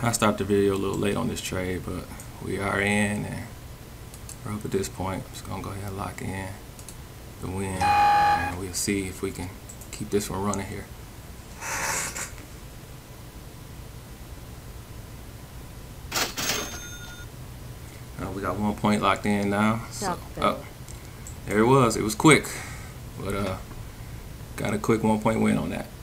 I stopped the video a little late on this trade, but we are in, and we're up at this point. I'm just gonna go ahead and lock in the win, and we'll see if we can keep this one running here. We got 1 point locked in now. So, there it was. It was quick, but got a quick 1 point win on that.